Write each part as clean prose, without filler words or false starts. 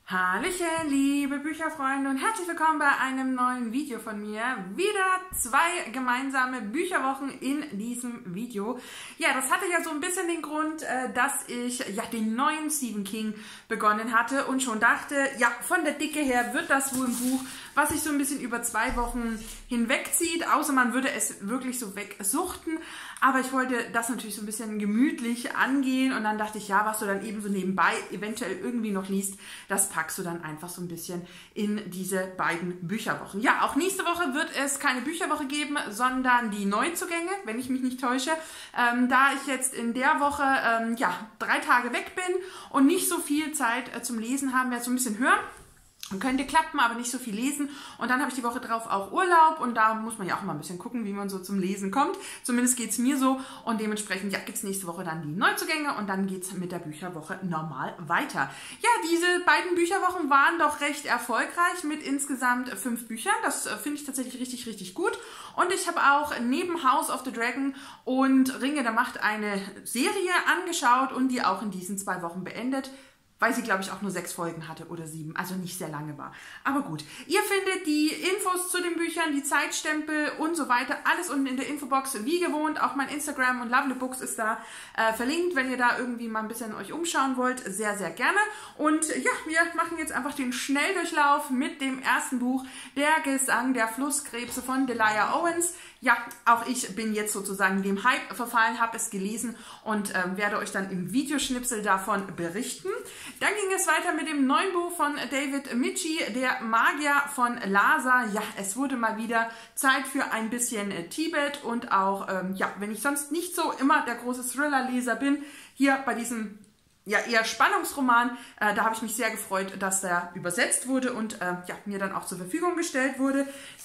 Hallöchen, liebe Bücherfreunde und herzlich willkommen bei einem neuen Video von mir. Wieder 2 gemeinsame Bücherwochen in diesem Video. Ja, das hatte ja so ein bisschen den Grund, dass ich ja den neuen Stephen King begonnen hatte und schon dachte, ja, von der Dicke her wird das wohl ein Buch, was sich so ein bisschen über 2 Wochen hinwegzieht, außer man würde es wirklich so wegsuchten. Aber ich wollte das natürlich so ein bisschen gemütlich angehen und dann dachte ich, ja, was du dann eben so nebenbei eventuell irgendwie noch liest, das packst du dann einfach so ein bisschen in diese beiden Bücherwochen. Ja, auch nächste Woche wird es keine Bücherwoche geben, sondern die Neuzugänge, wenn ich mich nicht täusche. Da ich jetzt in der Woche 3 Tage weg bin und nicht so viel Zeit zum Lesen haben, werde ich so ein bisschen hören. Könnte klappen, aber nicht so viel lesen. Und dann habe ich die Woche drauf auch Urlaub und da muss man ja auch mal ein bisschen gucken, wie man so zum Lesen kommt. Zumindest geht es mir so und dementsprechend gibt es nächste Woche dann die Neuzugänge und dann geht es mit der Bücherwoche normal weiter. Ja, diese beiden Bücherwochen waren doch recht erfolgreich mit insgesamt 5 Büchern. Das finde ich tatsächlich richtig, richtig gut. Und ich habe auch neben House of the Dragon und Ringe der Macht eine Serie angeschaut und die auch in diesen 2 Wochen beendet. Weil sie, glaube ich, auch nur 6 Folgen hatte oder 7, also nicht sehr lange war. Aber gut, ihr findet die Infos zu den Büchern, die Zeitstempel und so weiter, alles unten in der Infobox, wie gewohnt. Auch mein Instagram und Lovely Books ist da verlinkt, wenn ihr da irgendwie mal ein bisschen euch umschauen wollt, sehr, sehr gerne. Und ja, wir machen jetzt einfach den Schnelldurchlauf mit dem ersten Buch, Der Gesang der Flusskrebse von Delia Owens. Ja, auch ich bin jetzt sozusagen dem Hype verfallen, habe es gelesen und werde euch dann im Videoschnipsel davon berichten. Dann ging es weiter mit dem neuen Buch von David Michie, Der Magier von Lhasa. Ja, es wurde mal wieder Zeit für ein bisschen Tibet und auch, wenn ich sonst nicht so immer der große Thriller-Leser bin, hier bei diesem eher Spannungsroman, da habe ich mich sehr gefreut, dass der übersetzt wurde und mir dann auch zur Verfügung gestellt wurde.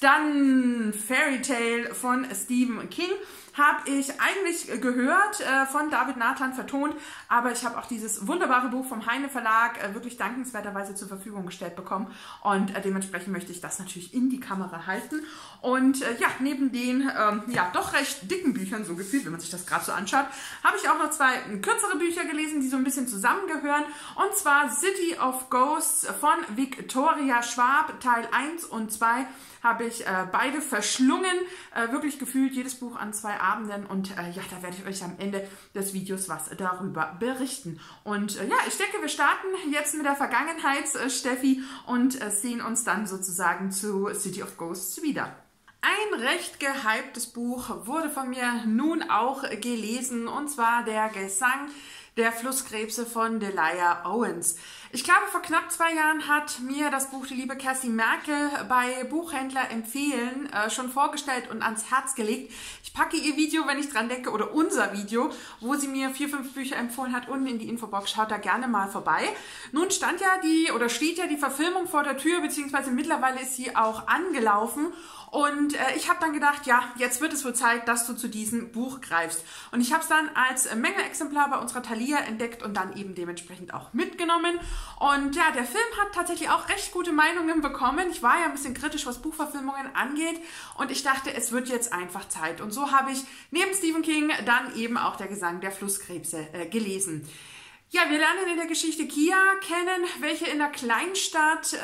Dann Fairy Tale von Stephen King habe ich eigentlich gehört, von David Nathan vertont, aber ich habe auch dieses wunderbare Buch vom Heine Verlag wirklich dankenswerterweise zur Verfügung gestellt bekommen und dementsprechend möchte ich das natürlich in die Kamera halten. Und neben den doch recht dicken Büchern, so gefühlt, wenn man sich das gerade so anschaut, habe ich auch noch 2 kürzere Bücher gelesen, die so ein bisschen zusammengehören. Und zwar City of Ghosts von Victoria Schwab, Teil 1 und 2 habe ich beide verschlungen, wirklich gefühlt jedes Buch an 2 Abenden und da werde ich euch am Ende des Videos was darüber berichten. Und ich denke, wir starten jetzt mit der Vergangenheits-Steffi und sehen uns dann sozusagen zu City of Ghosts wieder. Ein recht gehyptes Buch wurde von mir nun auch gelesen und zwar Der Gesang der Flusskrebse von Delia Owens. Ich glaube, vor knapp 2 Jahren hat mir das Buch die liebe Kerstin Merkel bei Buchhändler empfehlen schon vorgestellt und ans Herz gelegt. Ich packe ihr Video, wenn ich dran denke, oder unser Video, wo sie mir 4, 5 Bücher empfohlen hat, unten in die Infobox. Schaut da gerne mal vorbei. Nun steht ja die Verfilmung vor der Tür, beziehungsweise mittlerweile ist sie auch angelaufen. Und ich habe dann gedacht, ja, jetzt wird es wohl Zeit, dass du zu diesem Buch greifst. Und ich habe es dann als Mängelexemplar bei unserer Thalia entdeckt und dann eben dementsprechend auch mitgenommen. Und ja, der Film hat tatsächlich auch recht gute Meinungen bekommen. Ich war ja ein bisschen kritisch, was Buchverfilmungen angeht. Und ich dachte, es wird jetzt einfach Zeit. Und so habe ich neben Stephen King dann eben auch Der Gesang der Flusskrebse gelesen. Ja, wir lernen in der Geschichte Kia kennen, welche in der Kleinstadt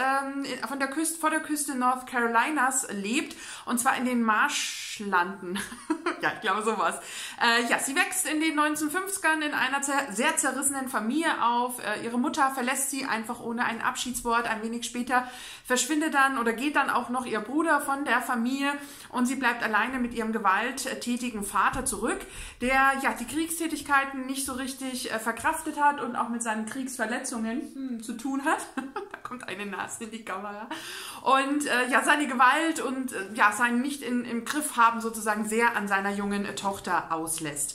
vor der Küste North Carolinas lebt, und zwar in den Marschlanden. Ja, ich glaube sowas. Sie wächst in den 1950ern in einer sehr zerrissenen Familie auf. Ihre Mutter verlässt sie einfach ohne ein Abschiedswort. Ein wenig später verschwindet dann oder geht dann auch noch ihr Bruder von der Familie und sie bleibt alleine mit ihrem gewalttätigen Vater zurück, der die Kriegstätigkeiten nicht so richtig verkraftet hat und auch mit seinen Kriegsverletzungen zu tun hat. Da kommt eine Nase in die Kamera. Und seine Gewalt und sein nicht im Griff haben sozusagen sehr an seiner jungen Tochter auslässt.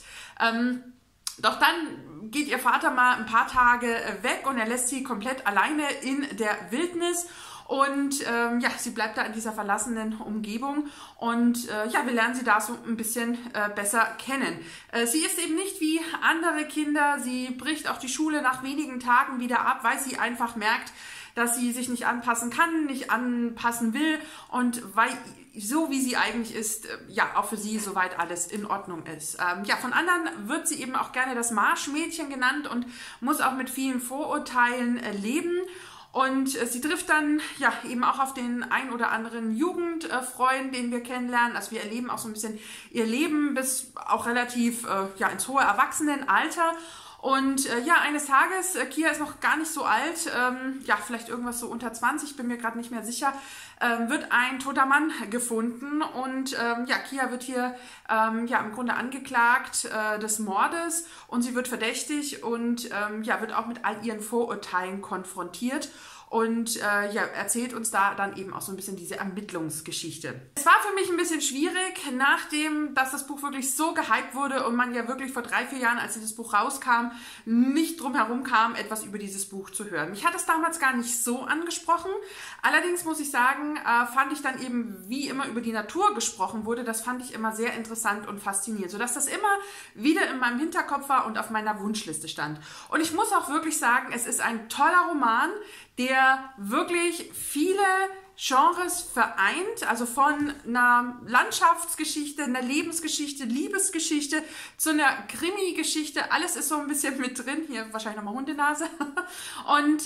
Doch dann geht ihr Vater mal ein paar Tage weg und er lässt sie komplett alleine in der Wildnis. Und sie bleibt da in dieser verlassenen Umgebung und wir lernen sie da so ein bisschen besser kennen. Sie ist eben nicht wie andere Kinder, sie bricht auch die Schule nach wenigen Tagen wieder ab, weil sie einfach merkt, dass sie sich nicht anpassen kann, nicht anpassen will und weil so wie sie eigentlich ist, auch für sie soweit alles in Ordnung ist. Von anderen wird sie eben auch gerne das Marschmädchen genannt und muss auch mit vielen Vorurteilen leben. Und sie trifft dann ja eben auch auf den ein oder anderen Jugendfreund, den wir kennenlernen. Also wir erleben auch so ein bisschen ihr Leben bis auch relativ ja, ins hohe Erwachsenenalter. Und ja, eines Tages, Kia ist noch gar nicht so alt, ja, vielleicht irgendwas so unter 20, bin mir gerade nicht mehr sicher, wird ein toter Mann gefunden und ja, Kia wird hier ja, im Grunde angeklagt des Mordes und sie wird verdächtig und ja, wird auch mit all ihren Vorurteilen konfrontiert. Und ja, erzählt uns da dann eben auch so ein bisschen diese Ermittlungsgeschichte. Es war für mich ein bisschen schwierig, nachdem, dass das Buch wirklich so gehypt wurde und man ja wirklich vor 3, 4 Jahren, als dieses Buch rauskam, nicht drum herum kam, etwas über dieses Buch zu hören. Mich hat es damals gar nicht so angesprochen. Allerdings muss ich sagen, fand ich dann eben, wie immer über die Natur gesprochen wurde, das fand ich immer sehr interessant und faszinierend, sodass das immer wieder in meinem Hinterkopf war und auf meiner Wunschliste stand. Und ich muss auch wirklich sagen, es ist ein toller Roman, der wirklich viele Genres vereint, also von einer Landschaftsgeschichte, einer Lebensgeschichte, Liebesgeschichte zu einer Krimi-Geschichte. Alles ist so ein bisschen mit drin. Hier wahrscheinlich nochmal Hundenase. Und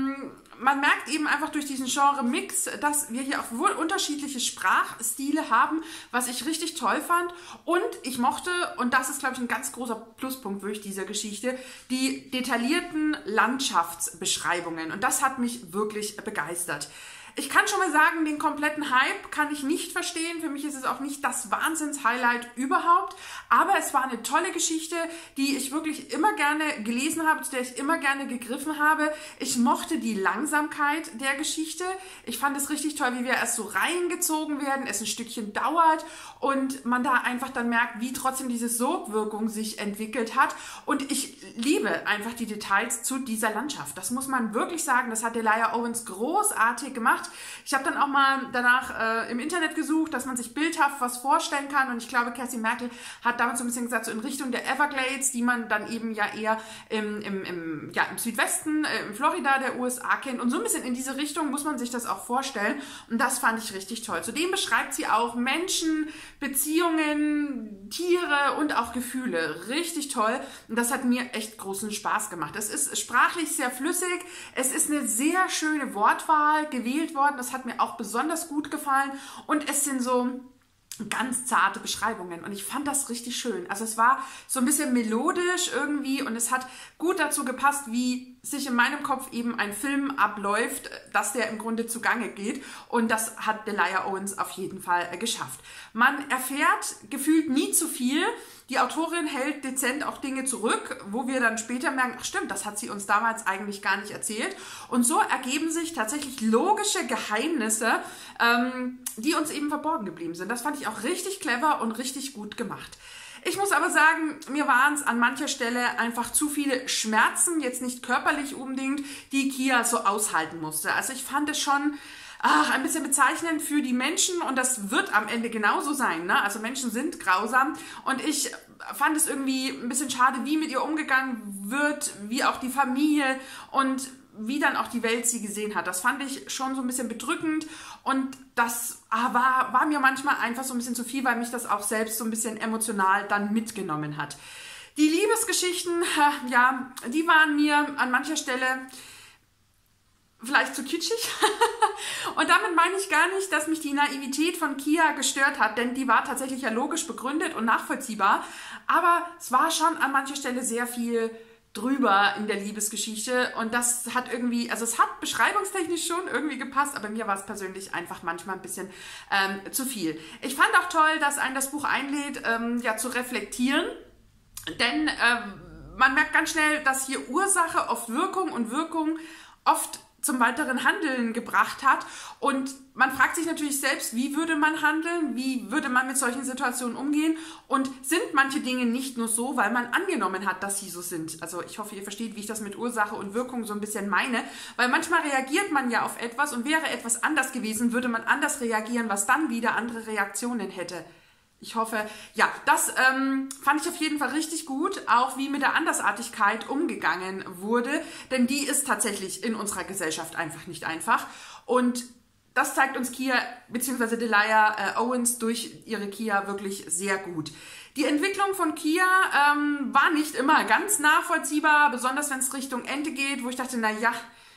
man merkt eben einfach durch diesen Genre-Mix, dass wir hier auch wohl unterschiedliche Sprachstile haben, was ich richtig toll fand. Und ich mochte, und das ist, glaube ich, ein ganz großer Pluspunkt durch dieser Geschichte, die detaillierten Landschaftsbeschreibungen. Und das hat mich wirklich begeistert. Ich kann schon mal sagen, den kompletten Hype kann ich nicht verstehen. Für mich ist es auch nicht das Wahnsinns-Highlight überhaupt. Aber es war eine tolle Geschichte, die ich wirklich immer gerne gelesen habe, zu der ich immer gerne gegriffen habe. Ich mochte die Langsamkeit der Geschichte. Ich fand es richtig toll, wie wir erst so reingezogen werden, es ein Stückchen dauert und man da einfach dann merkt, wie trotzdem diese Sogwirkung sich entwickelt hat. Und ich liebe einfach die Details zu dieser Landschaft. Das muss man wirklich sagen. Das hat Delia Owens großartig gemacht. Ich habe dann auch mal danach im Internet gesucht, dass man sich bildhaft was vorstellen kann und ich glaube, Kerstin Merkel hat damals so ein bisschen gesagt, so in Richtung der Everglades, die man dann eben ja eher im Südwesten, in Florida der USA kennt und so ein bisschen in diese Richtung muss man sich das auch vorstellen und das fand ich richtig toll. Zudem beschreibt sie auch Menschen, Beziehungen, Tiere und auch Gefühle. Richtig toll und das hat mir echt großen Spaß gemacht. Es ist sprachlich sehr flüssig, es ist eine sehr schöne Wortwahl gewählt worden. Das hat mir auch besonders gut gefallen und es sind so ganz zarte Beschreibungen und ich fand das richtig schön. Also es war so ein bisschen melodisch irgendwie und es hat gut dazu gepasst, wie sich in meinem Kopf eben ein Film abläuft, dass der im Grunde zugange geht und das hat Delia Owens auf jeden Fall geschafft. Man erfährt gefühlt nie zu viel. Die Autorin hält dezent auch Dinge zurück, wo wir dann später merken, ach stimmt, das hat sie uns damals eigentlich gar nicht erzählt. Und so ergeben sich tatsächlich logische Geheimnisse, die uns eben verborgen geblieben sind. Das fand ich auch richtig clever und richtig gut gemacht. Ich muss aber sagen, mir waren es an mancher Stelle einfach zu viele Schmerzen, jetzt nicht körperlich unbedingt, die Kia so aushalten musste. Also ich fand es schon ein bisschen bezeichnend für die Menschen und das wird am Ende genauso sein, ne? Also Menschen sind grausam und ich fand es irgendwie ein bisschen schade, wie mit ihr umgegangen wird, wie auch die Familie und wie dann auch die Welt sie gesehen hat. Das fand ich schon so ein bisschen bedrückend und das war mir manchmal einfach so ein bisschen zu viel, weil mich das auch selbst so ein bisschen emotional dann mitgenommen hat. Die Liebesgeschichten, ja, die waren mir an mancher Stelle vielleicht zu kitschig. Und damit meine ich gar nicht, dass mich die Naivität von Kia gestört hat, denn die war tatsächlich ja logisch begründet und nachvollziehbar. Aber es war schon an mancher Stelle sehr viel drüber in der Liebesgeschichte und das hat irgendwie, also es hat beschreibungstechnisch schon irgendwie gepasst, aber mir war es persönlich einfach manchmal ein bisschen zu viel. Ich fand auch toll, dass einen das Buch einlädt, ja, zu reflektieren, denn man merkt ganz schnell, dass hier Ursache oft Wirkung und Wirkung oft zum weiteren Handeln gebracht hat und man fragt sich natürlich selbst, wie würde man handeln, wie würde man mit solchen Situationen umgehen und sind manche Dinge nicht nur so, weil man angenommen hat, dass sie so sind. Also ich hoffe, ihr versteht, wie ich das mit Ursache und Wirkung so ein bisschen meine, weil manchmal reagiert man ja auf etwas und wäre etwas anders gewesen, würde man anders reagieren, was dann wieder andere Reaktionen hätte. Ich hoffe, ja, das fand ich auf jeden Fall richtig gut, auch wie mit der Andersartigkeit umgegangen wurde, denn die ist tatsächlich in unserer Gesellschaft einfach nicht einfach und das zeigt uns Kia bzw. Delia Owens durch ihre Kia wirklich sehr gut. Die Entwicklung von Kia war nicht immer ganz nachvollziehbar, besonders wenn es Richtung Ende geht, wo ich dachte, na ja,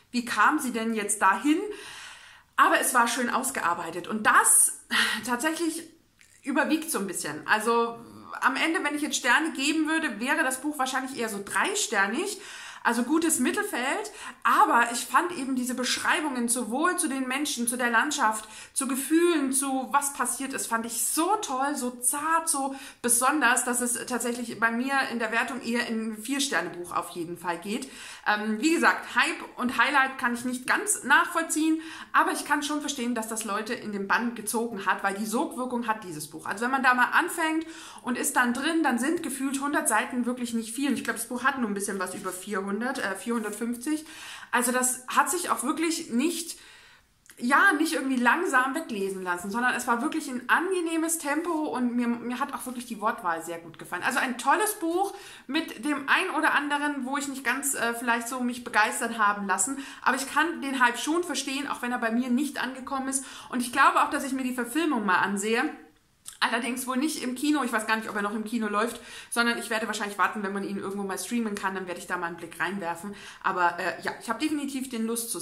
wie kam sie denn jetzt dahin? Aber es war schön ausgearbeitet und das tatsächlich überwiegt so ein bisschen. Also am Ende, wenn ich jetzt Sterne geben würde, wäre das Buch wahrscheinlich eher so 3-sternig. Also gutes Mittelfeld, aber ich fand eben diese Beschreibungen sowohl zu den Menschen, zu der Landschaft, zu Gefühlen, zu was passiert ist, fand ich so toll, so zart, so besonders, dass es tatsächlich bei mir in der Wertung eher in ein 4-Sterne-Buch auf jeden Fall geht. Wie gesagt, Hype und Highlight kann ich nicht ganz nachvollziehen, aber ich kann schon verstehen, dass das Leute in den Bann gezogen hat, weil die Sogwirkung hat dieses Buch. Also wenn man da mal anfängt und ist dann drin, dann sind gefühlt 100 Seiten wirklich nicht viel. Und ich glaube, das Buch hat nur ein bisschen was über 450. Also das hat sich auch wirklich nicht irgendwie langsam weglesen lassen, sondern es war wirklich ein angenehmes Tempo und mir hat auch wirklich die Wortwahl sehr gut gefallen. Also ein tolles Buch mit dem ein oder anderen, wo ich nicht ganz vielleicht so mich begeistert haben lassen, aber ich kann den Hype schon verstehen, auch wenn er bei mir nicht angekommen ist und ich glaube auch, dass ich mir die Verfilmung mal ansehe. Allerdings wohl nicht im Kino, ich weiß gar nicht, ob er noch im Kino läuft, sondern ich werde wahrscheinlich warten, wenn man ihn irgendwo mal streamen kann, dann werde ich da mal einen Blick reinwerfen. Aber ich habe definitiv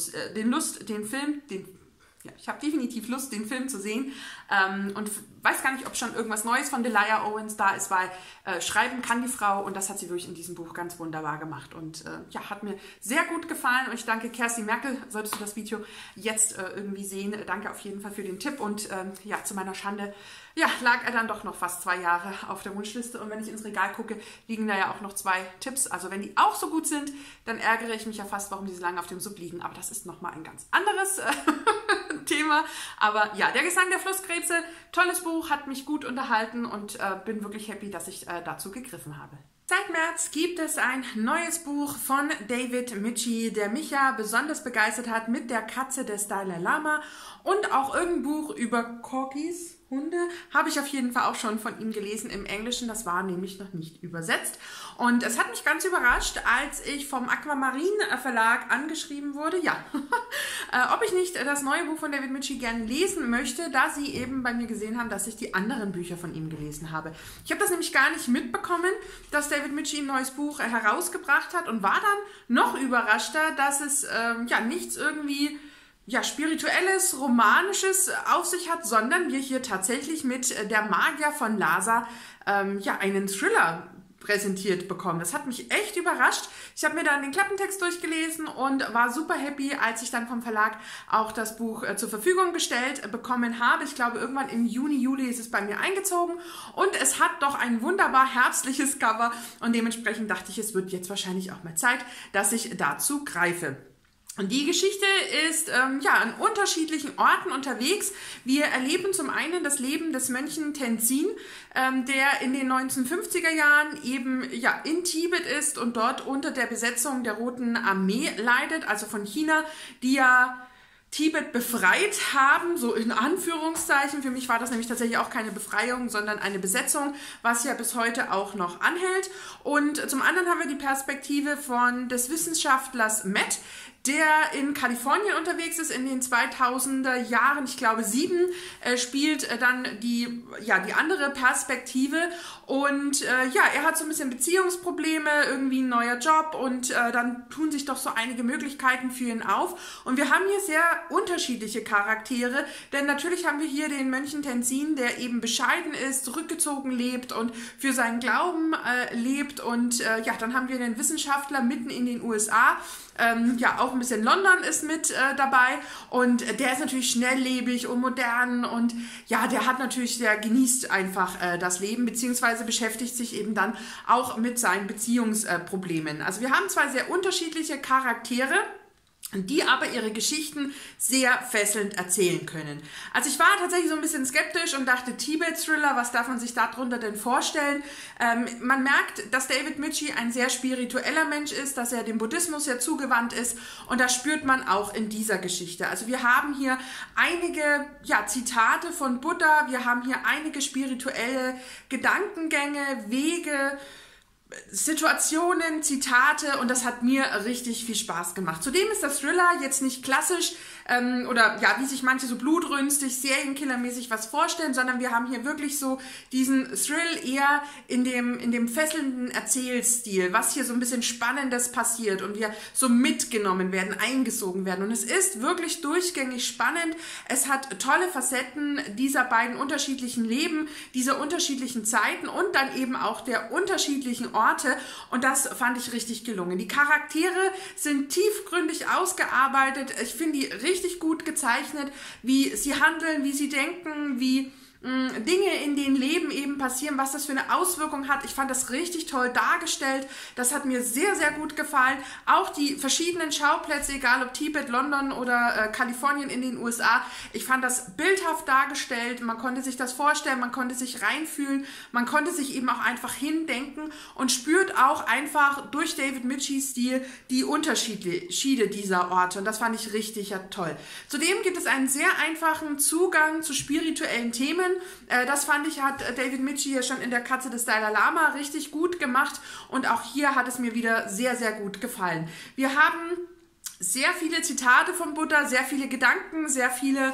definitiv Lust, den Film zu sehen und weiß gar nicht, ob schon irgendwas Neues von Delia Owens da ist, weil schreiben kann die Frau und das hat sie wirklich in diesem Buch ganz wunderbar gemacht und hat mir sehr gut gefallen und ich danke Kerstin Merkel, solltest du das Video jetzt irgendwie sehen, danke auf jeden Fall für den Tipp und zu meiner Schande lag er dann doch noch fast 2 Jahre auf der Wunschliste und wenn ich ins Regal gucke, liegen da ja auch noch 2 Tipps, also wenn die auch so gut sind, dann ärgere ich mich ja fast, warum die so lange auf dem Sub liegen, aber das ist nochmal ein ganz anderes Thema, aber ja, Der Gesang der Flusskrebse, tolles Buch, hat mich gut unterhalten und bin wirklich happy, dass ich dazu gegriffen habe. Seit März gibt es ein neues Buch von David Michie, der mich ja besonders begeistert hat mit Der Katze des Dalai Lama und auch irgendein Buch über Corgis, Hunde, habe ich auf jeden Fall auch schon von ihm gelesen im Englischen, das war nämlich noch nicht übersetzt und es hat mich ganz überrascht, als ich vom Aquamarin Verlag angeschrieben wurde, ob ich nicht das neue Buch von David Michie gerne lesen möchte, da sie eben bei mir gesehen haben, dass ich die anderen Bücher von ihm gelesen habe. Ich habe das nämlich gar nicht mitbekommen, dass David Michie ein neues Buch herausgebracht hat und war dann noch überraschter, dass es nichts irgendwie Spirituelles, Romanisches auf sich hat, sondern wir hier tatsächlich mit Der Magier von Lhasa einen Thriller präsentiert bekommen. Das hat mich echt überrascht. Ich habe mir dann den Klappentext durchgelesen und war super happy, als ich dann vom Verlag auch das Buch zur Verfügung gestellt bekommen habe. Ich glaube, irgendwann im Juni, Juli ist es bei mir eingezogen und es hat doch ein wunderbar herzliches Cover und dementsprechend dachte ich, es wird jetzt wahrscheinlich auch mal Zeit, dass ich dazu greife. Und die Geschichte ist an unterschiedlichen Orten unterwegs. Wir erleben zum einen das Leben des Mönchen Tenzin, der in den 1950er Jahren eben in Tibet ist und dort unter der Besetzung der Roten Armee leidet, also von China, die ja Tibet befreit haben, so in Anführungszeichen. Für mich war das nämlich tatsächlich auch keine Befreiung, sondern eine Besetzung, was ja bis heute auch noch anhält. Und zum anderen haben wir die Perspektive des Wissenschaftlers Matt, der in Kalifornien unterwegs ist in den 2000er Jahren, ich glaube 7, spielt dann die andere Perspektive und er hat so ein bisschen Beziehungsprobleme, irgendwie ein neuer Job und dann tun sich doch so einige Möglichkeiten für ihn auf und wir haben hier sehr unterschiedliche Charaktere, denn natürlich haben wir hier den Mönchen Tenzin, der eben bescheiden ist, zurückgezogen lebt und für seinen Glauben lebt und dann haben wir den Wissenschaftler mitten in den USA, auch ein bisschen London ist mit dabei und der ist natürlich schnelllebig und modern und der genießt einfach das Leben, beziehungsweise beschäftigt sich eben dann auch mit seinen Beziehungsproblemen. Also wir haben 2 sehr unterschiedliche Charaktere, die aber ihre Geschichten sehr fesselnd erzählen können. Also ich war tatsächlich so ein bisschen skeptisch und dachte, Tibet-Thriller, was darf man sich darunter denn vorstellen? Man merkt, dass David Michie ein sehr spiritueller Mensch ist, dass er dem Buddhismus sehr zugewandt ist und das spürt man auch in dieser Geschichte. Also wir haben hier einige Zitate von Buddha, wir haben hier einige spirituelle Gedankengänge, Wege, Situationen, Zitate und das hat mir richtig viel Spaß gemacht. Zudem ist das Thriller jetzt nicht klassisch oder ja, wie sich manche so blutrünstig, serienkillermäßig was vorstellen, sondern wir haben hier wirklich so diesen Thrill eher in dem fesselnden Erzählstil, was hier so ein bisschen Spannendes passiert und wir so mitgenommen werden, eingesogen werden. Und es ist wirklich durchgängig spannend. Es hat tolle Facetten dieser beiden unterschiedlichen Leben, dieser unterschiedlichen Zeiten und dann eben auch der unterschiedlichen Orte. Und das fand ich richtig gelungen. Die Charaktere sind tiefgründig ausgearbeitet. Ich finde die richtig gut gezeichnet, wie sie handeln, wie sie denken, wie Dinge in den Leben eben passieren, was das für eine Auswirkung hat. Ich fand das richtig toll dargestellt. Das hat mir sehr, sehr gut gefallen. Auch die verschiedenen Schauplätze, egal ob Tibet, London oder Kalifornien in den USA. Ich fand das bildhaft dargestellt. Man konnte sich das vorstellen, man konnte sich reinfühlen, man konnte sich eben auch einfach hindenken und spürt auch einfach durch David Mitchys Stil die Unterschiede dieser Orte. Und das fand ich richtig toll. Zudem gibt es einen sehr einfachen Zugang zu spirituellen Themen. Das fand ich, hat David Michie ja schon in der Katze des Dalai Lama richtig gut gemacht und auch hier hat es mir wieder sehr, sehr gut gefallen. Wir haben sehr viele Zitate von Buddha, sehr viele Gedanken, sehr viele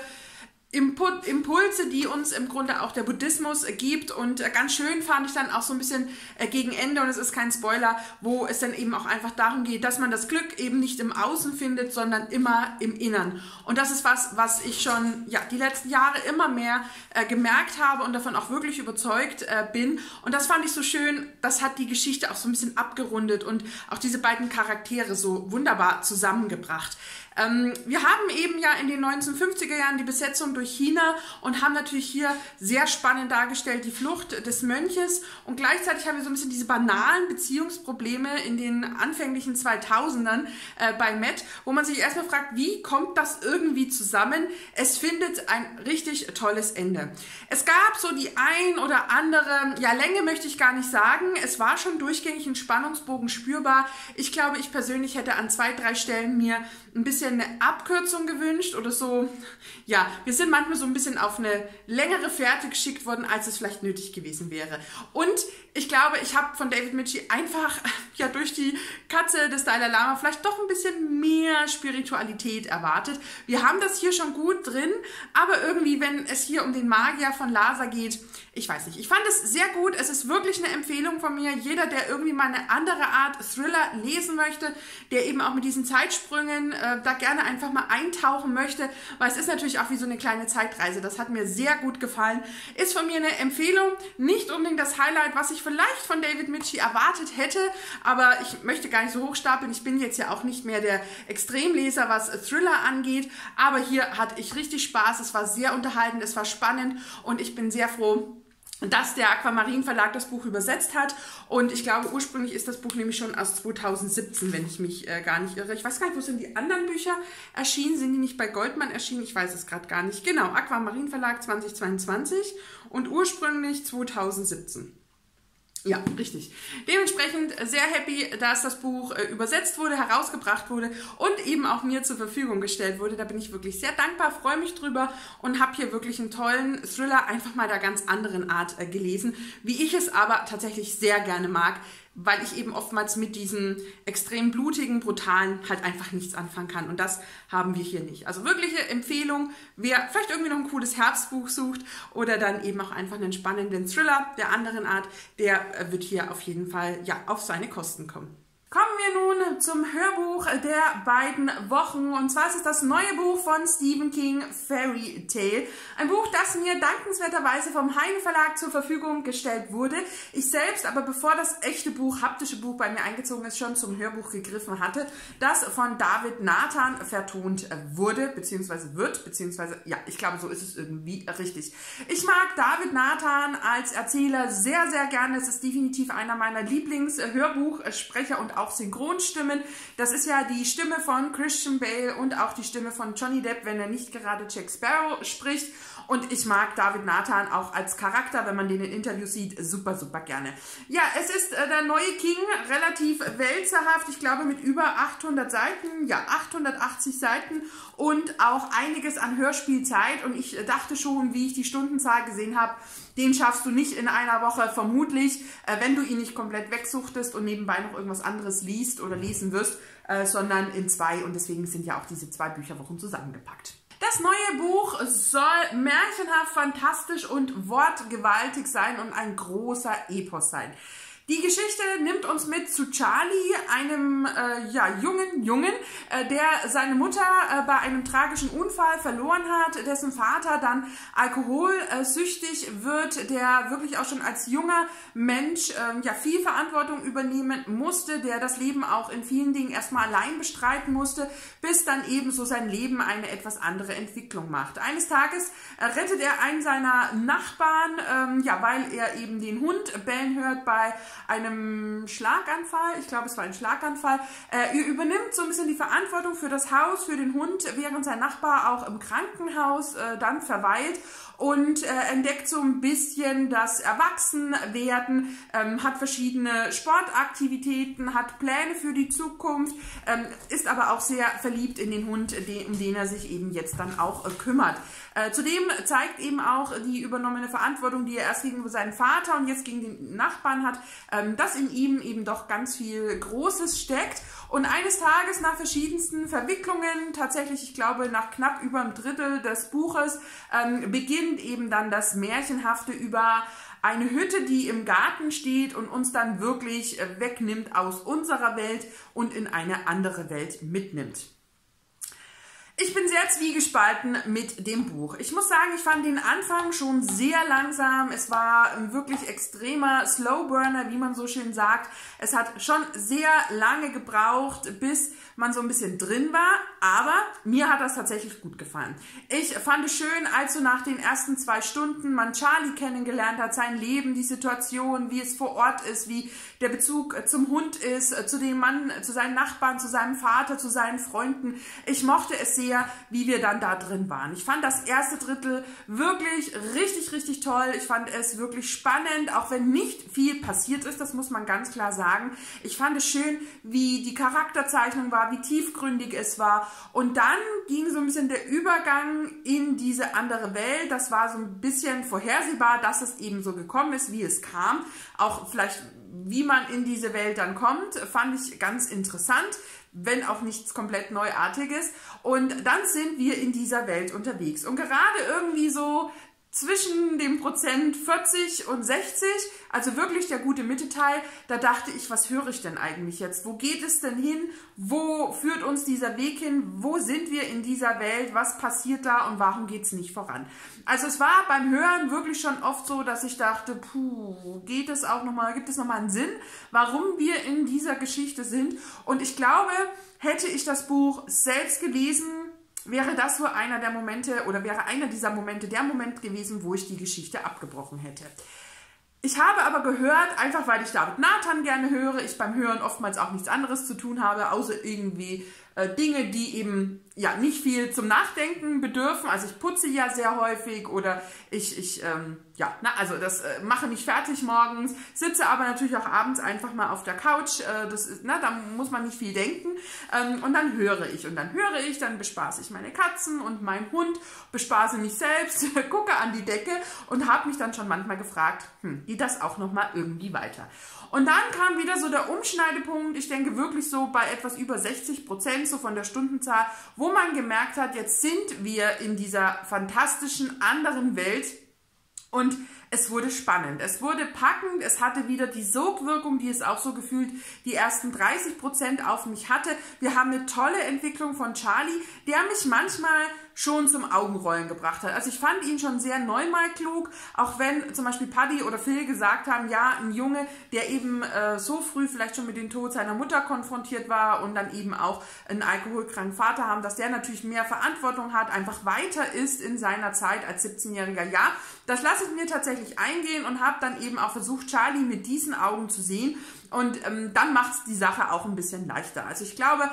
Impulse, die uns im Grunde auch der Buddhismus gibt und ganz schön fand ich dann auch so ein bisschen gegen Ende, und es ist kein Spoiler, wo es dann eben auch einfach darum geht, dass man das Glück eben nicht im Außen findet, sondern immer im Innern. Und das ist was ich schon die letzten Jahre immer mehr gemerkt habe und davon auch wirklich überzeugt bin. Und das fand ich so schön, das hat die Geschichte auch so ein bisschen abgerundet und auch diese beiden Charaktere so wunderbar zusammengebracht. Wir haben eben ja in den 1950er Jahren die Besetzung durch China und haben natürlich hier sehr spannend dargestellt die Flucht des Mönches und gleichzeitig haben wir so ein bisschen diese banalen Beziehungsprobleme in den anfänglichen 2000ern bei Matt, wo man sich erstmal fragt, wie kommt das irgendwie zusammen? Es findet ein richtig tolles Ende. Es gab so die ein oder andere, Länge möchte ich gar nicht sagen, es war schon durchgängig ein Spannungsbogen spürbar. Ich glaube, ich persönlich hätte an 2, 3 Stellen mir ein bisschen eine Abkürzung gewünscht oder so. Ja, wir sind manchmal so ein bisschen auf eine längere Fährte geschickt worden, als es vielleicht nötig gewesen wäre. Und ich glaube, ich habe von David Michie einfach durch die Katze des Dalai Lama vielleicht doch ein bisschen mehr Spiritualität erwartet. Wir haben das hier schon gut drin, aber irgendwie, wenn es hier um den Magier von Lhasa geht, ich weiß nicht. Ich fand es sehr gut. Es ist wirklich eine Empfehlung von mir. Jeder, der irgendwie mal eine andere Art Thriller lesen möchte, der eben auch mit diesen Zeitsprüngen da gerne einfach mal eintauchen möchte, weil es ist natürlich auch wie so eine kleine Zeitreise. Das hat mir sehr gut gefallen. Ist von mir eine Empfehlung. Nicht unbedingt das Highlight, was ich vielleicht von David Michie erwartet hätte, aber ich möchte gar nicht so hochstapeln. Ich bin jetzt ja auch nicht mehr der Extremleser, was Thriller angeht, aber hier hatte ich richtig Spaß. Es war sehr unterhaltend, es war spannend und ich bin sehr froh, dass der Aquamarin Verlag das Buch übersetzt hat und ich glaube, ursprünglich ist das Buch nämlich schon aus 2017, wenn ich mich gar nicht irre. Ich weiß gar nicht, wo sind die anderen Bücher erschienen? Sind die nicht bei Goldmann erschienen? Ich weiß es gerade gar nicht. Genau, Aquamarin Verlag 2022 und ursprünglich 2017. Ja, richtig. Dementsprechend sehr happy, dass das Buch übersetzt wurde, herausgebracht wurde und eben auch mir zur Verfügung gestellt wurde. Da bin ich wirklich sehr dankbar, freue mich drüber und habe hier wirklich einen tollen Thriller einfach mal der ganz anderen Art gelesen, wie ich es aber tatsächlich sehr gerne mag, weil ich eben oftmals mit diesen extrem blutigen, brutalen halt einfach nichts anfangen kann. Und das haben wir hier nicht. Also wirkliche Empfehlung, wer vielleicht irgendwie noch ein cooles Herbstbuch sucht oder dann eben auch einfach einen spannenden Thriller der anderen Art, der wird hier auf jeden Fall auf seine Kosten kommen. Kommen wir nun zum Hörbuch der beiden Wochen und zwar ist es das neue Buch von Stephen King, Fairy Tale. Ein Buch, das mir dankenswerterweise vom Heine Verlag zur Verfügung gestellt wurde. Ich selbst aber, bevor das echte Buch, haptische Buch bei mir eingezogen ist, schon zum Hörbuch gegriffen hatte, das von David Nathan vertont wurde, beziehungsweise wird, beziehungsweise, ich glaube, so ist es irgendwie richtig. Ich mag David Nathan als Erzähler sehr, sehr gerne. Es ist definitiv einer meiner Lieblings-Hörbuchsprecher und auch Synchronstimmen. Das ist ja die Stimme von Christian Bale und auch die Stimme von Johnny Depp, wenn er nicht gerade Jack Sparrow spricht. Und ich mag David Nathan auch als Charakter, wenn man den in Interviews sieht, super, super gerne. Ja, es ist der neue King, relativ wälzerhaft, ich glaube mit über 800 Seiten, 880 Seiten und auch einiges an Hörspielzeit. Und ich dachte schon, wie ich die Stundenzahl gesehen habe, Den schaffst du nicht in einer Woche, vermutlich, wenn du ihn nicht komplett wegsuchtest und nebenbei noch irgendwas anderes liest oder lesen wirst, sondern in 2. Und deswegen sind ja auch diese 2 Bücherwochen zusammengepackt. Das neue Buch soll märchenhaft, fantastisch und wortgewaltig sein und ein großer Epos sein. Die Geschichte nimmt uns mit zu Charlie, einem jungen, der seine Mutter bei einem tragischen Unfall verloren hat, dessen Vater dann alkoholsüchtig wird, der wirklich auch schon als junger Mensch viel Verantwortung übernehmen musste, der das Leben auch in vielen Dingen erstmal allein bestreiten musste, bis dann eben so sein Leben eine etwas andere Entwicklung macht. Eines Tages rettet er einen seiner Nachbarn, weil er eben den Hund bellen hört bei einem Schlaganfall, ich glaube es war ein Schlaganfall, übernimmt so ein bisschen die Verantwortung für das Haus, für den Hund, während sein Nachbar auch im Krankenhaus dann verweilt und entdeckt so ein bisschen das Erwachsenwerden, hat verschiedene Sportaktivitäten, hat Pläne für die Zukunft, ist aber auch sehr verliebt in den Hund, um den er sich eben jetzt dann auch kümmert. Zudem zeigt eben auch die übernommene Verantwortung, die er erst gegenüber seinem Vater und jetzt gegen den Nachbarn hat, dass in ihm eben doch ganz viel Großes steckt. Und eines Tages nach verschiedensten Verwicklungen, tatsächlich, ich glaube, nach knapp über einem Drittel des Buches, beginnt eben dann das Märchenhafte über eine Hütte, die im Garten steht und uns dann wirklich wegnimmt aus unserer Welt und in eine andere Welt mitnimmt. Ich bin sehr zwiegespalten mit dem Buch. Ich muss sagen, ich fand den Anfang schon sehr langsam. Es war ein wirklich extremer Slowburner, wie man so schön sagt. Es hat schon sehr lange gebraucht, bis man so ein bisschen drin war, aber mir hat das tatsächlich gut gefallen. Ich fand es schön, als so nach den ersten 2 Stunden man Charlie kennengelernt hat, sein Leben, die Situation, wie es vor Ort ist, wie der Bezug zum Hund ist, zu dem Mann, zu seinen Nachbarn, zu seinem Vater, zu seinen Freunden. Ich mochte es sehr, wie wir dann da drin waren. Ich fand das erste Drittel wirklich richtig, richtig toll. Ich fand es wirklich spannend, auch wenn nicht viel passiert ist, das muss man ganz klar sagen. Ich fand es schön, wie die Charakterzeichnung war, wie tiefgründig es war. Und dann ging so ein bisschen der Übergang in diese andere Welt. Das war so ein bisschen vorhersehbar, dass es eben so gekommen ist, wie es kam. Auch vielleicht, wie man in diese Welt dann kommt, fand ich ganz interessant, wenn auch nichts komplett Neuartiges. Und dann sind wir in dieser Welt unterwegs. Und gerade irgendwie so zwischen dem Prozent 40 und 60, also wirklich der gute Mittelteil, da dachte ich, was höre ich denn eigentlich jetzt? Wo geht es denn hin? Wo führt uns dieser Weg hin? Wo sind wir in dieser Welt? Was passiert da und warum geht es nicht voran? Also es war beim Hören wirklich schon oft so, dass ich dachte, gibt es nochmal einen Sinn, warum wir in dieser Geschichte sind? Und ich glaube, hätte ich das Buch selbst gelesen, wäre das so einer der Momente oder wäre einer dieser Momente der Moment gewesen, wo ich die Geschichte abgebrochen hätte. Ich habe aber gehört, einfach weil ich David Nathan gerne höre, ich beim Hören oftmals auch nichts anderes zu tun habe, außer irgendwie Dinge, die eben ja nicht viel zum Nachdenken bedürfen. Also ich putze ja sehr häufig oder also das mache mich fertig morgens, sitze aber natürlich auch abends einfach mal auf der Couch. Da muss man nicht viel denken. Und dann höre ich. Dann bespaße ich meine Katzen und meinen Hund, bespaße mich selbst, gucke an die Decke und habe mich dann schon manchmal gefragt, geht das auch nochmal irgendwie weiter? Und dann kam wieder so der Umschneidepunkt, ich denke wirklich so bei etwas über 60%, so von der Stundenzahl, wo man gemerkt hat, jetzt sind wir in dieser fantastischen anderen Welt und es wurde spannend, es wurde packend, es hatte wieder die Sogwirkung, die es auch so gefühlt die ersten 30% auf mich hatte. Wir haben eine tolle Entwicklung von Charlie, der mich manchmal schon zum Augenrollen gebracht hat. Also ich fand ihn schon sehr Neumalklug, auch wenn zum Beispiel Paddy oder Phil gesagt haben, ja, ein Junge, der eben so früh vielleicht schon mit dem Tod seiner Mutter konfrontiert war und dann eben auch einen alkoholkranken Vater haben, dass der natürlich mehr Verantwortung hat, einfach weiter ist in seiner Zeit als 17-Jähriger. Ja, das lasse ich mir tatsächlich eingehen und habe dann eben auch versucht, Charlie mit diesen Augen zu sehen. Und dann macht es die Sache auch ein bisschen leichter. Also ich glaube,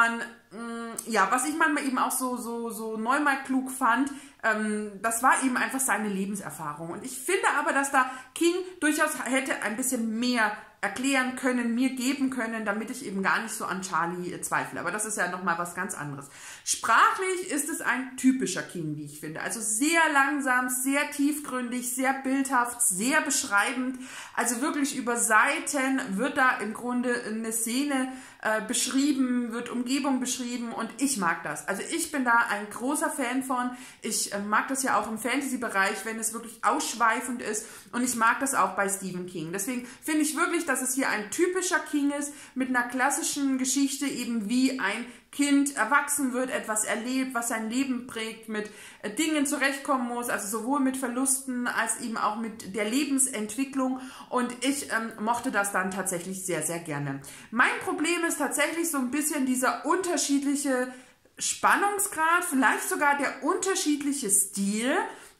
was ich manchmal eben auch so neumalklug fand, das war eben einfach seine Lebenserfahrung. Und ich finde aber, dass da King durchaus hätte ein bisschen mehr erklären können, mir geben können, damit ich eben gar nicht so an Charlie zweifle. Aber das ist ja nochmal was ganz anderes. Sprachlich ist es ein typischer King, wie ich finde. Also sehr langsam, sehr tiefgründig, sehr bildhaft, sehr beschreibend. Also wirklich über Seiten wird da im Grunde eine Szene beschrieben, wird Umgebung beschrieben und ich mag das. Also ich bin da ein großer Fan von. Ich mag das ja auch im Fantasy-Bereich, wenn es wirklich ausschweifend ist und ich mag das auch bei Stephen King. Deswegen finde ich wirklich, dass es hier ein typischer King ist mit einer klassischen Geschichte, eben wie ein Kind erwachsen wird, etwas erlebt, was sein Leben prägt, mit Dingen zurechtkommen muss, also sowohl mit Verlusten als eben auch mit der Lebensentwicklung und ich mochte das dann tatsächlich sehr, sehr gerne. Mein Problem ist tatsächlich so ein bisschen dieser unterschiedliche Spannungsgrad, vielleicht sogar der unterschiedliche Stil,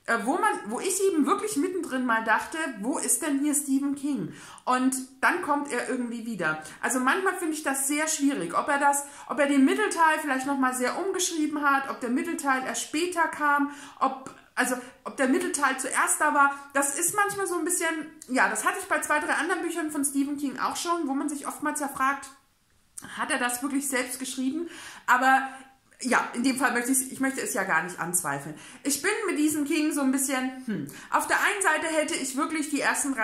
wo ich eben wirklich mittendrin mal dachte, wo ist denn hier Stephen King? Und dann kommt er irgendwie wieder. Also manchmal finde ich das sehr schwierig, ob er den Mittelteil vielleicht nochmal sehr umgeschrieben hat, ob der Mittelteil erst später kam, ob der Mittelteil zuerst da war. Das ist manchmal so ein bisschen, ja, das hatte ich bei 2, 3 anderen Büchern von Stephen King auch schon, wo man sich oftmals ja fragt, hat er das wirklich selbst geschrieben? Aber ja, in dem Fall möchte ich es ja gar nicht anzweifeln. Ich bin mit diesem King so ein bisschen, auf der einen Seite hätte ich wirklich die ersten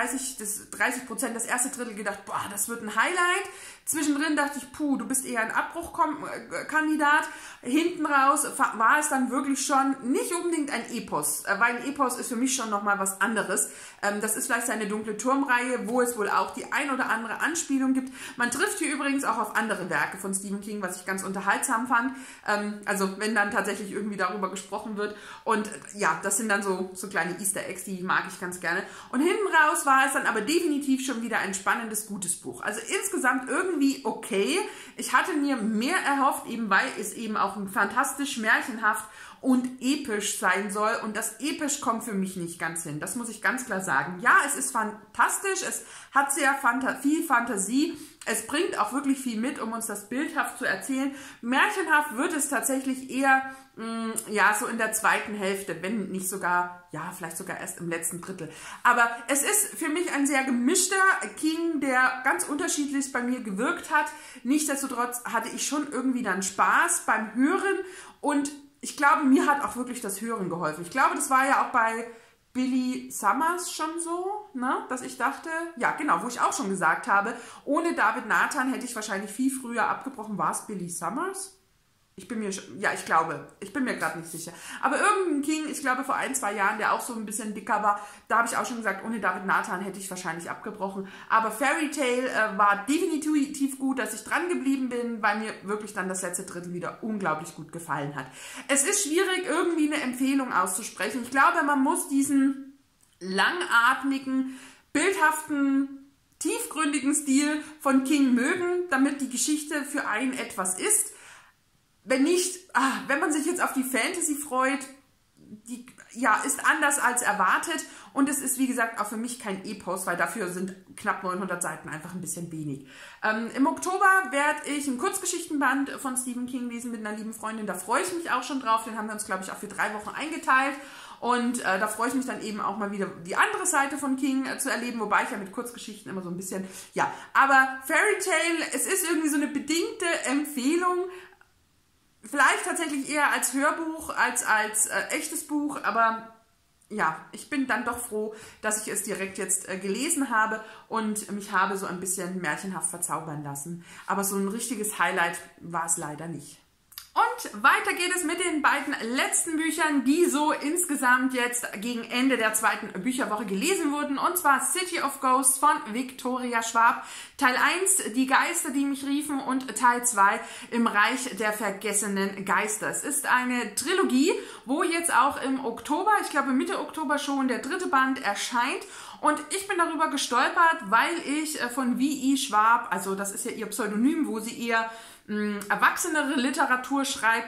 30%, das erste Drittel gedacht, boah, das wird ein Highlight. Zwischendrin dachte ich, puh, du bist eher ein Abbruchkandidat. Hinten raus war es dann wirklich schon nicht unbedingt ein Epos, weil ein Epos ist für mich schon nochmal was anderes. Das ist vielleicht seine Dunkle Turmreihe, wo es wohl auch die ein oder andere Anspielung gibt. Man trifft hier übrigens auch auf andere Werke von Stephen King, was ich ganz unterhaltsam fand. Also wenn dann tatsächlich irgendwie darüber gesprochen wird. Und ja, das sind dann so kleine Easter Eggs, die mag ich ganz gerne. Und hinten raus war es dann aber definitiv schon wieder ein spannendes, gutes Buch. Also insgesamt irgendwie okay. Ich hatte mir mehr erhofft, eben weil es eben auch fantastisch märchenhaft und episch sein soll. Und das episch kommt für mich nicht ganz hin. Das muss ich ganz klar sagen. Ja, es ist fantastisch. Es hat sehr viel Fantasie. Es bringt auch wirklich viel mit, um uns das bildhaft zu erzählen. Märchenhaft wird es tatsächlich eher, ja, so in der zweiten Hälfte, wenn nicht sogar, ja, vielleicht sogar erst im letzten Drittel. Aber es ist für mich ein sehr gemischter King, der ganz unterschiedlich bei mir gewirkt hat. Nichtsdestotrotz hatte ich schon irgendwie dann Spaß beim Hören und ich glaube, mir hat auch wirklich das Hören geholfen. Ich glaube, das war ja auch bei Billy Summers schon so, ne? Dass ich dachte, ja genau, wo ich auch schon gesagt habe, ohne David Nathan hätte ich wahrscheinlich viel früher abgebrochen. War es Billy Summers? Ich bin mir gerade nicht sicher. Aber irgendein King, ich glaube vor 1, 2 Jahren, der auch so ein bisschen dicker war, da habe ich auch schon gesagt, ohne David Nathan hätte ich wahrscheinlich abgebrochen. Aber Fairy Tail war definitiv gut, dass ich dran geblieben bin, weil mir wirklich dann das letzte Drittel wieder unglaublich gut gefallen hat. Es ist schwierig, irgendwie eine Empfehlung auszusprechen. Ich glaube, man muss diesen langatmigen, bildhaften, tiefgründigen Stil von King mögen, damit die Geschichte für einen etwas ist. Wenn nicht, wenn man sich jetzt auf die Fantasy freut, die ja, ist anders als erwartet und es ist wie gesagt auch für mich kein Epos, weil dafür sind knapp 900 Seiten einfach ein bisschen wenig. Im Oktober werde ich ein Kurzgeschichtenband von Stephen King lesen mit einer lieben Freundin, da freue ich mich auch schon drauf, den haben wir uns glaube ich auch für 3 Wochen eingeteilt. Und da freue ich mich dann eben auch mal wieder die andere Seite von King zu erleben, wobei ich ja mit Kurzgeschichten immer so ein bisschen, ja. Aber Fairy Tail, es ist irgendwie so eine bedingte Empfehlung, vielleicht tatsächlich eher als Hörbuch als echtes Buch, aber ja, ich bin dann doch froh, dass ich es direkt jetzt gelesen habe und mich habe so ein bisschen märchenhaft verzaubern lassen. Aber so ein richtiges Highlight war es leider nicht. Und weiter geht es mit den beiden letzten Büchern, die so insgesamt jetzt gegen Ende der 2. Bücherwoche gelesen wurden. Und zwar City of Ghosts von Victoria Schwab. Teil 1, Die Geister, die mich riefen. Und Teil 2, Im Reich der vergessenen Geister. Es ist eine Trilogie, wo jetzt auch im Oktober, ich glaube Mitte Oktober schon, der 3. Band erscheint. Und ich bin darüber gestolpert, weil ich von V.E. Schwab, also das ist ja ihr Pseudonym, wo sie eher erwachsenere Literatur schreibt,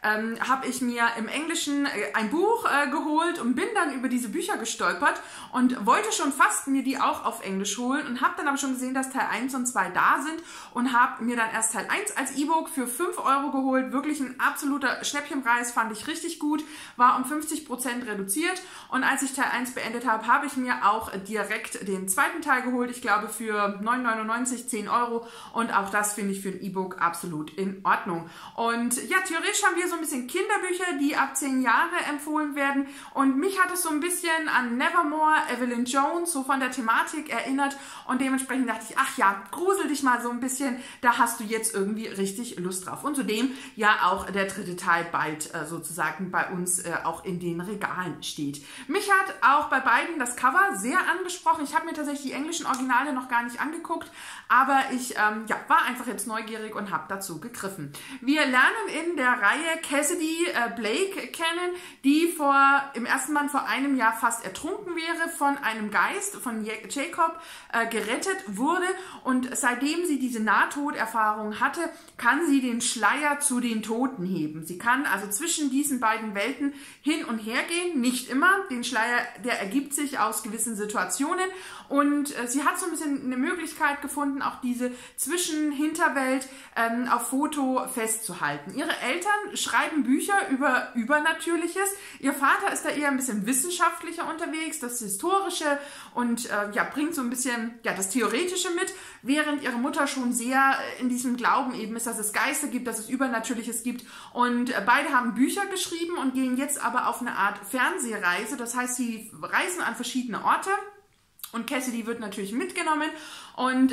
habe ich mir im Englischen ein Buch geholt und bin dann über diese Bücher gestolpert und wollte schon fast mir die auch auf Englisch holen und habe dann aber schon gesehen, dass Teil 1 und 2 da sind und habe mir dann erst Teil 1 als E-Book für 5 € geholt. Wirklich ein absoluter Schnäppchenpreis, fand ich richtig gut, war um 50% reduziert und als ich Teil 1 beendet habe, habe ich mir auch direkt den zweiten Teil geholt. Ich glaube für 9,99 €, 10 € und auch das finde ich für ein E-Book absolut in Ordnung. Und ja, theoretisch haben wir so ein bisschen Kinderbücher, die ab 10 Jahre empfohlen werden und mich hat es so ein bisschen an Nevermore, Evelyn Jones, so von der Thematik erinnert und dementsprechend dachte ich, ach ja, grusel dich mal so ein bisschen, da hast du jetzt irgendwie richtig Lust drauf. Und zudem ja auch der dritte Teil bald sozusagen bei uns auch in den Regalen steht. Mich hat auch bei beiden das Cover sehr angesprochen. Ich habe mir tatsächlich die englischen Originale noch gar nicht angeguckt, aber ich ja, war einfach jetzt neugierig und habe dazu gegriffen. Wir lernen in der Reihe Cassidy Blake kennen, die im ersten Band vor einem Jahr fast ertrunken wäre, von einem Geist, von Jacob, gerettet wurde und seitdem sie diese Nahtoderfahrung hatte, kann sie den Schleier zu den Toten heben. Sie kann also zwischen diesen beiden Welten hin und her gehen, nicht immer. Den Schleier, der ergibt sich aus gewissen Situationen und sie hat so ein bisschen eine Möglichkeit gefunden, auch diese Zwischen-Hinterwelt auf Foto festzuhalten. Ihre Eltern schreiben Bücher über Übernatürliches. Ihr Vater ist da eher ein bisschen wissenschaftlicher unterwegs, das Historische und ja, bringt so ein bisschen ja, das Theoretische mit, während ihre Mutter schon sehr in diesem Glauben eben ist, dass es Geister gibt, dass es Übernatürliches gibt und beide haben Bücher geschrieben und gehen jetzt aber auf eine Art Fernsehreise. Das heißt, sie reisen an verschiedene Orte und Cassidy wird natürlich mitgenommen und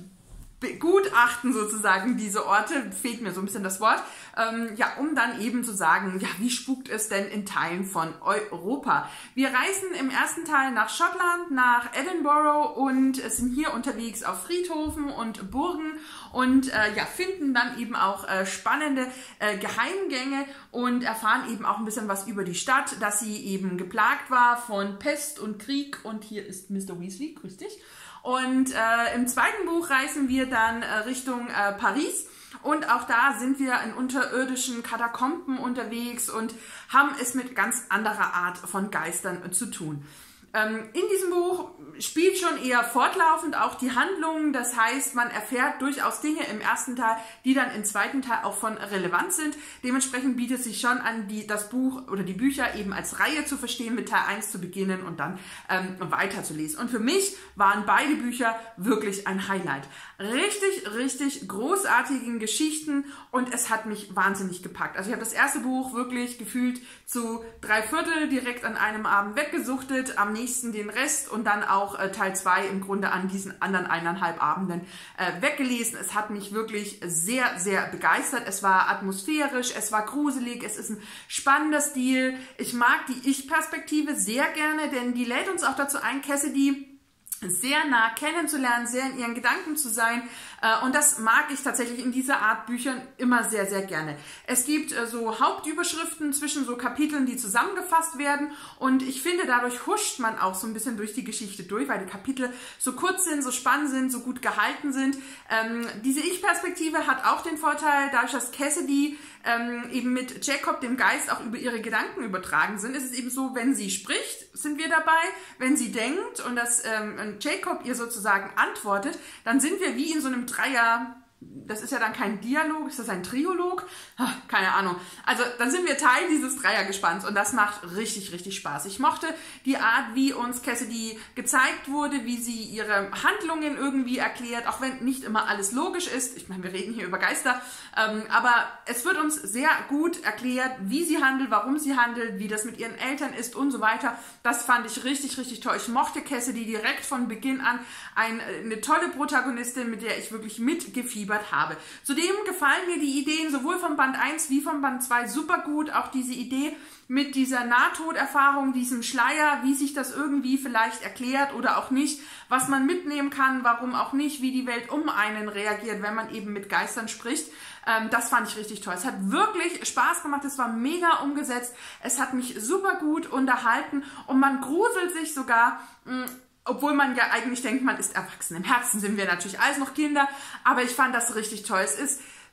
begutachten sozusagen diese Orte, fehlt mir so ein bisschen das Wort, ja, um dann eben zu sagen, ja, wie spukt es denn in Teilen von Europa. Wir reisen im ersten Teil nach Schottland, nach Edinburgh und sind hier unterwegs auf Friedhofen und Burgen und ja, finden dann eben auch spannende Geheimgänge und erfahren eben auch ein bisschen was über die Stadt, dass sie eben geplagt war von Pest und Krieg und hier ist Mr. Weasley, grüß dich. Und im zweiten Buch reisen wir dann Richtung Paris und auch da sind wir in unterirdischen Katakomben unterwegs und haben es mit ganz anderer Art von Geistern zu tun. In diesem Buch spielt schon eher fortlaufend auch die Handlung, das heißt, man erfährt durchaus Dinge im ersten Teil, die dann im zweiten Teil auch von Relevanz sind. Dementsprechend bietet sich schon an, das Buch oder die Bücher eben als Reihe zu verstehen, mit Teil 1 zu beginnen und dann weiterzulesen. Und für mich waren beide Bücher wirklich ein Highlight. Richtig, richtig großartigen Geschichten und es hat mich wahnsinnig gepackt. Also ich habe das erste Buch wirklich gefühlt zu 3/4 direkt an einem Abend weggesuchtet, am nächsten den Rest und dann auch Teil 2 im Grunde an diesen anderen 1,5 Abenden weggelesen. Es hat mich wirklich sehr, sehr begeistert. Es war atmosphärisch, es war gruselig, es ist ein spannender Stil. Ich mag die Ich-Perspektive sehr gerne, denn die lädt uns auch dazu ein, Cassidy sehr nah kennenzulernen, sehr in ihren Gedanken zu sein und das mag ich tatsächlich in dieser Art Büchern immer sehr, sehr gerne. Es gibt so Hauptüberschriften zwischen so Kapiteln, die zusammengefasst werden und ich finde, dadurch huscht man auch so ein bisschen durch die Geschichte durch, weil die Kapitel so kurz sind, so spannend sind, so gut gehalten sind. Diese Ich-Perspektive hat auch den Vorteil, dadurch, dass Cassidy eben mit Jacob, dem Geist, auch über ihre Gedanken übertragen sind, ist es eben so, wenn sie spricht, sind wir dabei, wenn sie denkt und dass Jacob ihr sozusagen antwortet, dann sind wir wie in so einem Dreier, das ist ja dann kein Dialog, ist das ein Triolog? Keine Ahnung. Also dann sind wir Teil dieses Dreiergespanns und das macht richtig, richtig Spaß. Ich mochte die Art, wie uns Cassidy gezeigt wurde, wie sie ihre Handlungen irgendwie erklärt, auch wenn nicht immer alles logisch ist. Ich meine, wir reden hier über Geister, aber es wird uns sehr gut erklärt, wie sie handelt, warum sie handelt, wie das mit ihren Eltern ist und so weiter. Das fand ich richtig, richtig toll. Ich mochte Cassidy direkt von Beginn an, eine tolle Protagonistin, mit der ich wirklich mitgefiebert habe. Zudem gefallen mir die Ideen sowohl von Band 1 wie von Band 2 super gut. Auch diese Idee mit dieser Nahtoderfahrung, diesem Schleier, wie sich das irgendwie vielleicht erklärt oder auch nicht, was man mitnehmen kann, warum auch nicht, wie die Welt um einen reagiert, wenn man eben mit Geistern spricht. Das fand ich richtig toll. Es hat wirklich Spaß gemacht, es war mega umgesetzt, es hat mich super gut unterhalten und man gruselt sich sogar, obwohl man ja eigentlich denkt, man ist erwachsen. Im Herzen sind wir natürlich alles noch Kinder, aber ich fand das richtig toll. Es ist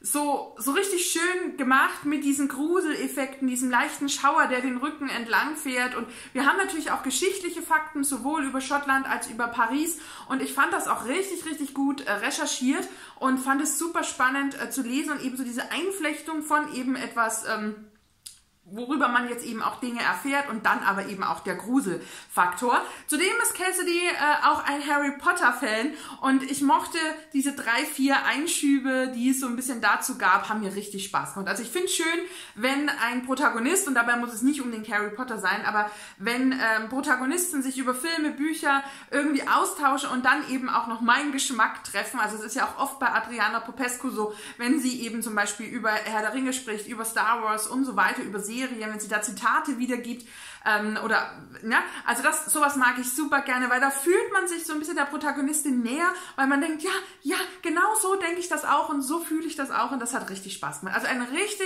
so richtig schön gemacht mit diesen Gruseleffekten, diesem leichten Schauer, der den Rücken entlang fährt. Und wir haben natürlich auch geschichtliche Fakten, sowohl über Schottland als über Paris. Und ich fand das auch richtig gut recherchiert und fand es super spannend zu lesen und eben so diese Einflechtung von eben etwas, worüber man jetzt eben auch Dinge erfährt und dann aber eben auch der Gruselfaktor. Zudem ist Cassidy auch ein Harry Potter Fan und ich mochte diese 3, 4 Einschübe, die es so ein bisschen dazu gab, haben mir richtig Spaß gemacht. Also ich finde es schön, wenn ein Protagonist, und dabei muss es nicht unbedingt Harry Potter sein, aber wenn Protagonisten sich über Filme, Bücher irgendwie austauschen und dann eben auch noch meinen Geschmack treffen. Also es ist ja auch oft bei Adriana Popescu so, wenn sie eben zum Beispiel über Herr der Ringe spricht, über Star Wars und so weiter, über Serien, wenn sie da Zitate wiedergibt, also sowas mag ich super gerne, weil da fühlt man sich so ein bisschen der Protagonistin näher, weil man denkt, ja, genau so denke ich das auch und so fühle ich das auch und das hat richtig Spaß gemacht. Also ein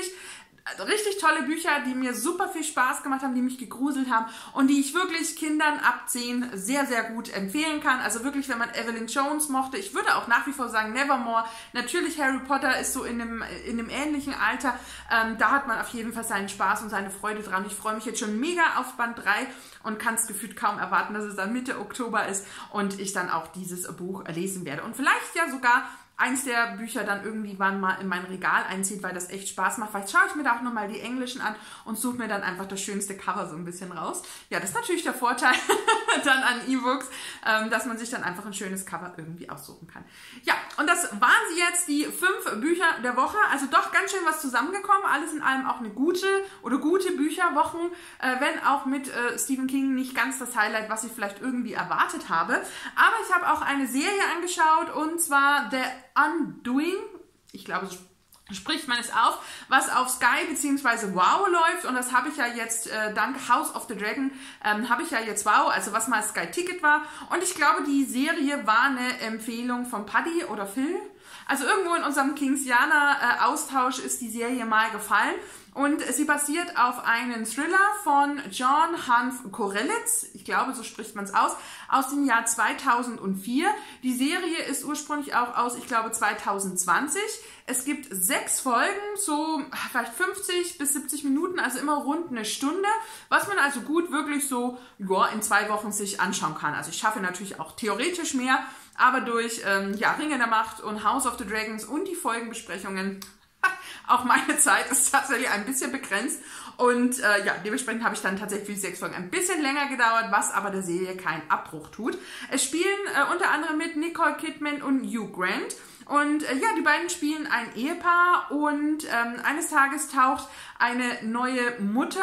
richtig tolle Bücher, die mir super viel Spaß gemacht haben, die mich gegruselt haben und die ich wirklich Kindern ab 10 sehr gut empfehlen kann. Also wirklich, wenn man Evelyn Jones mochte, ich würde auch nach wie vor sagen Nevermore. Natürlich Harry Potter ist so in einem ähnlichen Alter. Da hat man auf jeden Fall seinen Spaß und seine Freude dran. Ich freue mich jetzt schon mega auf Band 3 und kann es gefühlt kaum erwarten, dass es dann Mitte Oktober ist und ich dann auch dieses Buch lesen werde. Und vielleicht ja sogar eins der Bücher dann irgendwann mal in mein Regal einzieht, weil das echt Spaß macht. Vielleicht schaue ich mir da auch nochmal die englischen an und suche mir dann einfach das schönste Cover so ein bisschen raus. Ja, das ist natürlich der Vorteil dann an E-Books, dass man sich dann einfach ein schönes Cover irgendwie aussuchen kann. Ja, und das waren sie jetzt, die 5 Bücher der Woche. Also doch ganz schön was zusammengekommen. Alles in allem auch eine gute Bücherwochen, wenn auch mit Stephen King nicht ganz das Highlight, was ich vielleicht irgendwie erwartet habe. Aber ich habe auch eine Serie angeschaut und zwar The Undoing, ich glaube, so spricht man es auf, was auf Sky bzw. Wow läuft und das habe ich ja jetzt dank House of the Dragon, habe ich ja jetzt Wow, also was mal Sky Ticket war und ich glaube, die Serie war eine Empfehlung von Paddy oder Phil. Also irgendwo in unserem Kingsianer-Austausch ist die Serie mal gefallen. Und sie basiert auf einem Thriller von John Hanf Korelitz, ich glaube, so spricht man es aus dem Jahr 2004. Die Serie ist ursprünglich auch aus, ich glaube, 2020. Es gibt 6 Folgen, so vielleicht 50 bis 70 Minuten, also immer rund eine Stunde, was man also gut wirklich so in 2 Wochen sich anschauen kann. Also ich schaffe natürlich auch theoretisch mehr, aber durch Ringe der Macht und House of the Dragons und die Folgenbesprechungen, auch meine Zeit ist tatsächlich ein bisschen begrenzt und dementsprechend habe ich dann tatsächlich für die 6 Folgen ein bisschen länger gedauert, was aber der Serie keinen Abbruch tut. Es spielen unter anderem mit Nicole Kidman und Hugh Grant. Und die beiden spielen ein Ehepaar und eines Tages taucht eine neue Mutter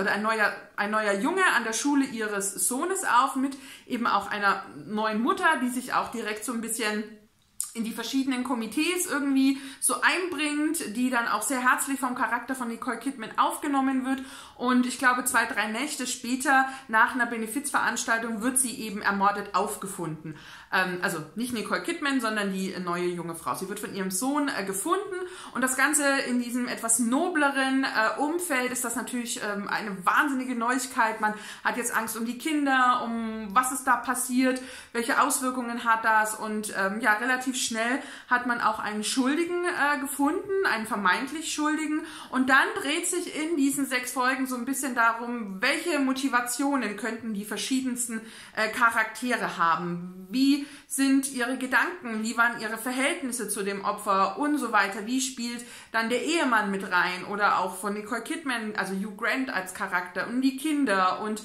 ein neuer Junge an der Schule ihres Sohnes auf mit eben auch einer neuen Mutter, die sich auch direkt so ein bisschen in die verschiedenen Komitees irgendwie so einbringt, die dann auch sehr herzlich vom Charakter von Nicole Kidman aufgenommen wird. Und ich glaube, 2, 3 Nächte später, nach einer Benefizveranstaltung, wird sie eben ermordet aufgefunden. Also nicht Nicole Kidman, sondern die neue junge Frau. Sie wird von ihrem Sohn gefunden und das Ganze in diesem etwas nobleren Umfeld ist das natürlich eine wahnsinnige Neuigkeit. Man hat jetzt Angst um die Kinder, um was ist da passiert, welche Auswirkungen hat das und relativ schnell hat man auch einen Schuldigen gefunden, einen vermeintlich Schuldigen und dann dreht sich in diesen 6 Folgen so ein bisschen darum, welche Motivationen könnten die verschiedensten Charaktere haben, wie sind ihre Gedanken, wie waren ihre Verhältnisse zu dem Opfer und so weiter, wie spielt dann der Ehemann mit rein oder auch von Nicole Kidman, also Hugh Grant als Charakter und die Kinder und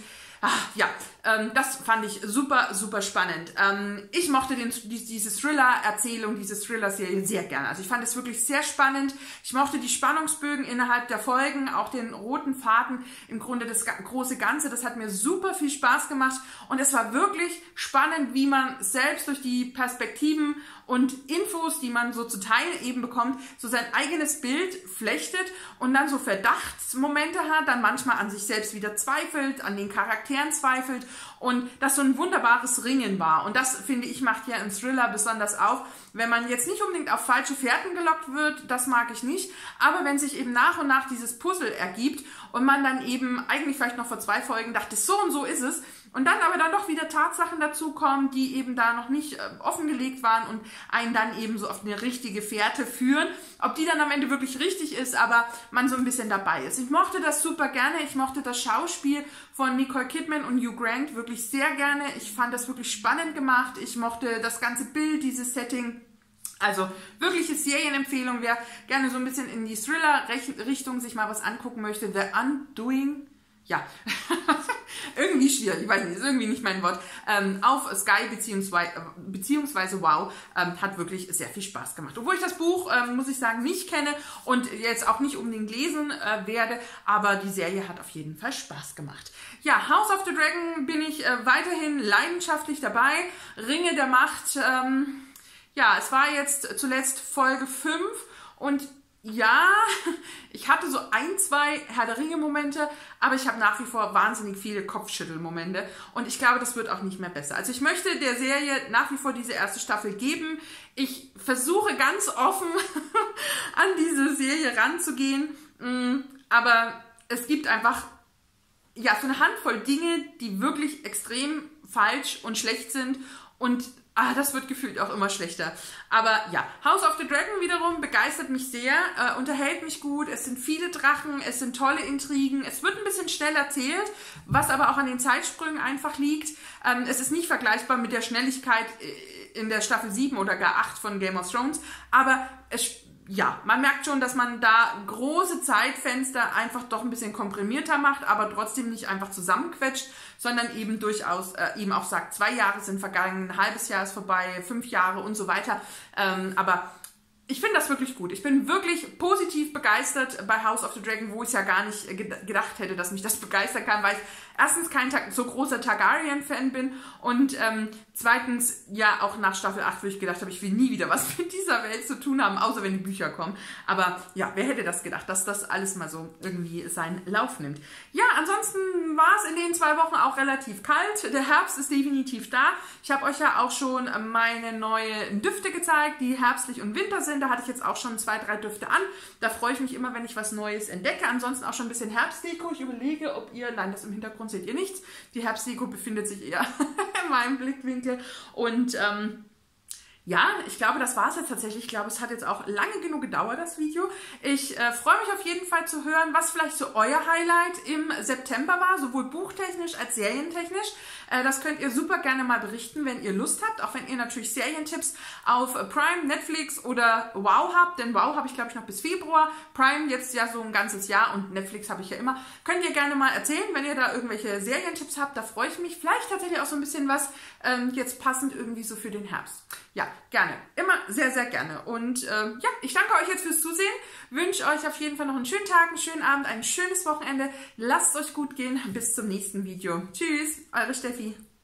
das fand ich super spannend. Ich mochte diese Thriller-Erzählung, diese Thriller-Serie sehr gerne. Also ich fand es wirklich sehr spannend. Ich mochte die Spannungsbögen innerhalb der Folgen, auch den roten Faden, im Grunde das große Ganze. Das hat mir super viel Spaß gemacht und es war wirklich spannend, wie man selbst durch die Perspektiven und Infos, die man so zu Teil eben bekommt, so sein eigenes Bild flechtet und dann so Verdachtsmomente hat, dann manchmal an sich selbst wieder zweifelt, an den Charakteren zweifelt und das so ein wunderbares Ringen war. Und das, finde ich, macht ja im Thriller besonders auf, wenn man jetzt nicht unbedingt auf falsche Fährten gelockt wird, das mag ich nicht, aber wenn sich eben nach und nach dieses Puzzle ergibt und man dann eben eigentlich vielleicht noch vor 2 Folgen dachte, so und so ist es und dann aber dann doch wieder Tatsachen dazukommen, die eben da noch nicht offengelegt waren und einen dann eben so auf eine richtige Fährte führen. Ob die dann am Ende wirklich richtig ist, aber man so ein bisschen dabei ist. Ich mochte das super gerne. Ich mochte das Schauspiel von Nicole Kidman und Hugh Grant wirklich sehr gerne. Ich fand das wirklich spannend gemacht. Ich mochte das ganze Bild, dieses Setting. Also wirkliche Serienempfehlung, wer gerne so ein bisschen in die Thriller-Richtung sich mal was angucken möchte. The Undoing, ja, irgendwie schwierig, ich weiß nicht, ist irgendwie nicht mein Wort, auf Sky beziehungsweise Wow, hat wirklich sehr viel Spaß gemacht. Obwohl ich das Buch, muss ich sagen, nicht kenne und jetzt auch nicht unbedingt lesen werde, aber die Serie hat auf jeden Fall Spaß gemacht. Ja, House of the Dragon bin ich weiterhin leidenschaftlich dabei. Ringe der Macht, ja, es war jetzt zuletzt Folge 5 und ja, ich hatte so 1, 2 Herr der Ringe-Momente, aber ich habe nach wie vor wahnsinnig viele Kopfschüttel-Momente und ich glaube, das wird auch nicht mehr besser. Also ich möchte der Serie nach wie vor diese erste Staffel geben. Ich versuche ganz offen an diese Serie ranzugehen, aber es gibt einfach ja so eine Handvoll Dinge, die wirklich extrem falsch und schlecht sind und das wird gefühlt auch immer schlechter. Aber ja, House of the Dragon wiederum begeistert mich sehr, unterhält mich gut. Es sind viele Drachen, es sind tolle Intrigen. Es wird ein bisschen schnell erzählt, was aber auch an den Zeitsprüngen einfach liegt. Es ist nicht vergleichbar mit der Schnelligkeit in der Staffel 7 oder gar 8 von Game of Thrones. Aber ja, man merkt schon, dass man da große Zeitfenster einfach doch ein bisschen komprimierter macht, aber trotzdem nicht einfach zusammenquetscht, sondern eben durchaus eben auch sagt, 2 Jahre sind vergangen, ein halbes Jahr ist vorbei, 5 Jahre und so weiter. Aber ich finde das wirklich gut. Ich bin wirklich positiv begeistert bei House of the Dragon, wo ich ja gar nicht gedacht hätte, dass mich das begeistern kann, weil ich erstens kein so großer Targaryen-Fan bin und zweitens ja auch nach Staffel 8, wo ich gedacht habe, ich will nie wieder was mit dieser Welt zu tun haben, außer wenn die Bücher kommen. Aber ja, wer hätte das gedacht, dass das alles mal so irgendwie seinen Lauf nimmt. Ja, ansonsten war es in den 2 Wochen auch relativ kalt. Der Herbst ist definitiv da. Ich habe euch ja auch schon meine neuen Düfte gezeigt, die herbstlich und Winter sind. Da hatte ich jetzt auch schon 2, 3 Düfte an. Da freue ich mich immer, wenn ich was Neues entdecke. Ansonsten auch schon ein bisschen Herbstdeko. Ich überlege, ob ihr, nein, das im Hintergrund seht ihr nichts. Die Herbstdeko befindet sich eher in meinem Blickwinkel. Und ja, ich glaube, das war es jetzt tatsächlich. Ich glaube, es hat jetzt auch lange genug gedauert, das Video. Ich freue mich auf jeden Fall zu hören, was vielleicht so euer Highlight im September war, sowohl buchtechnisch als serientechnisch. Das könnt ihr super gerne mal berichten, wenn ihr Lust habt, auch wenn ihr natürlich Serientipps auf Prime, Netflix oder Wow habt, denn Wow habe ich, glaube ich, noch bis Februar, Prime jetzt ja so ein ganzes Jahr und Netflix habe ich ja immer. Könnt ihr gerne mal erzählen, wenn ihr da irgendwelche Serientipps habt, da freue ich mich. Vielleicht tatsächlich auch so ein bisschen was jetzt passend irgendwie so für den Herbst. Ja, gerne. Immer sehr, sehr gerne. Und ja, ich danke euch jetzt fürs Zusehen. Wünsche euch auf jeden Fall noch einen schönen Tag, einen schönen Abend, ein schönes Wochenende. Lasst es euch gut gehen. Bis zum nächsten Video. Tschüss, eure Steffi.